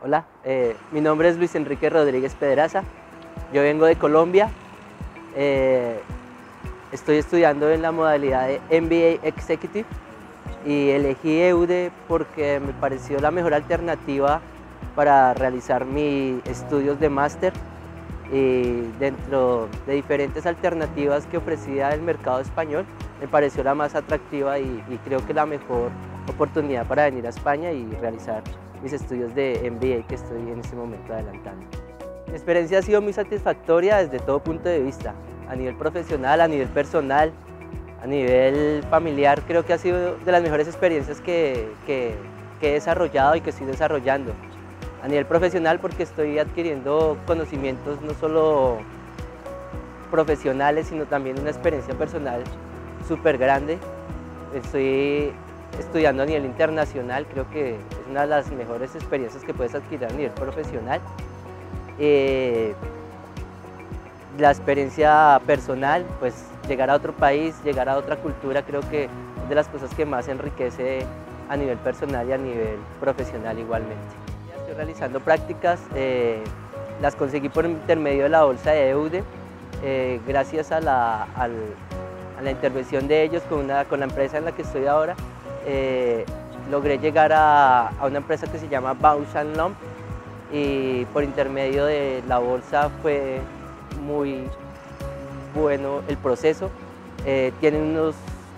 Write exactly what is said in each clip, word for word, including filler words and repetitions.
Hola, eh, mi nombre es Luis Enrique Rodríguez Pedraza, yo vengo de Colombia, eh, estoy estudiando en la modalidad de M B A Executive y elegí E U D E porque me pareció la mejor alternativa para realizar mis estudios de máster, y dentro de diferentes alternativas que ofrecía el mercado español me pareció la más atractiva y, y creo que la mejor oportunidad para venir a España y realizar mis estudios de M B A que estoy en este momento adelantando. Mi experiencia ha sido muy satisfactoria desde todo punto de vista, a nivel profesional, a nivel personal, a nivel familiar. Creo que ha sido de las mejores experiencias que, que, que he desarrollado y que estoy desarrollando. A nivel profesional porque estoy adquiriendo conocimientos no solo profesionales, sino también una experiencia personal súper grande. Estoy estudiando a nivel internacional, creo que es una de las mejores experiencias que puedes adquirir a nivel profesional. Eh, la experiencia personal, pues llegar a otro país, llegar a otra cultura, creo que es de las cosas que más enriquece a nivel personal y a nivel profesional igualmente. Estoy realizando prácticas, eh, las conseguí por intermedio de la bolsa de E U D E, eh, gracias a la, al, a la intervención de ellos con, una, con la empresa en la que estoy ahora. Eh, logré llegar a, a una empresa que se llama Bausch and Lomb y por intermedio de la bolsa fue muy bueno el proceso. Eh, tienen unos,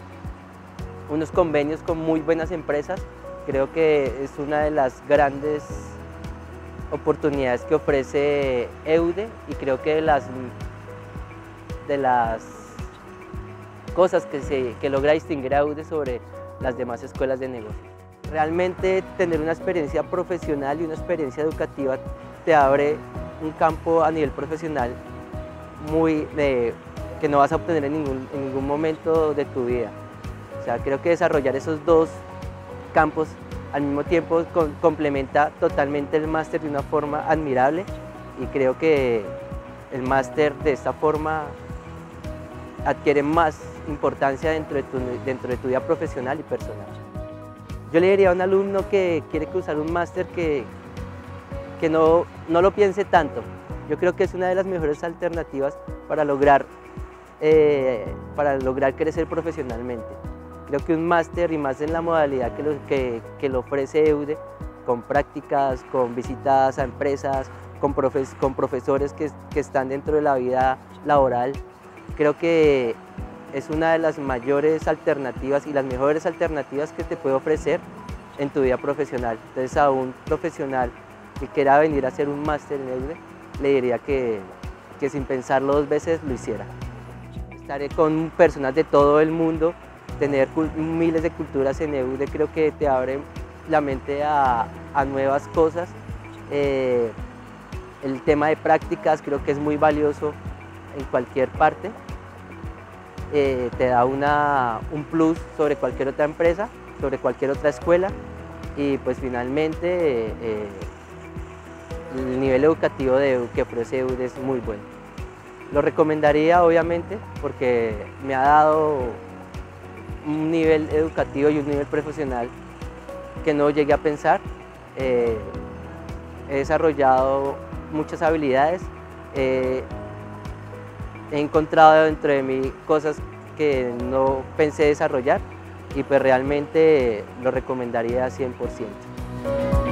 unos convenios con muy buenas empresas. Creo que es una de las grandes oportunidades que ofrece E U D E y creo que de las, de las cosas que, se, que logra distinguir a E U D E sobre las demás escuelas de negocio. Realmente tener una experiencia profesional y una experiencia educativa te abre un campo a nivel profesional muy de, que no vas a obtener en ningún, en ningún momento de tu vida. O sea, creo que desarrollar esos dos campos al mismo tiempo con, complementa totalmente el máster de una forma admirable y creo que el máster de esta forma adquiere más importancia dentro de, tu, dentro de tu vida profesional y personal. Yo le diría a un alumno que quiere cursar un máster que, que no, no lo piense tanto. Yo creo que es una de las mejores alternativas para lograr, eh, para lograr crecer profesionalmente. Creo que un máster, y más en la modalidad que lo, que, que lo ofrece E U D E, con prácticas, con visitas a empresas, con, profes, con profesores que, que están dentro de la vida laboral, creo que es una de las mayores alternativas y las mejores alternativas que te puede ofrecer en tu vida profesional. Entonces, a un profesional que quiera venir a hacer un máster en E U D E, le diría que, que sin pensarlo dos veces lo hiciera. Estaré con personas de todo el mundo, tener miles de culturas en E U D E creo que te abre la mente a, a nuevas cosas. Eh, el tema de prácticas creo que es muy valioso en cualquier parte. Eh, te da una, un plus sobre cualquier otra empresa, sobre cualquier otra escuela y pues finalmente eh, el nivel educativo de, que ofrece E U D E es muy bueno. Lo recomendaría obviamente porque me ha dado un nivel educativo y un nivel profesional que no llegué a pensar. Eh, he desarrollado muchas habilidades. Eh, He encontrado dentro de mí cosas que no pensé desarrollar y pues realmente lo recomendaría cien por ciento.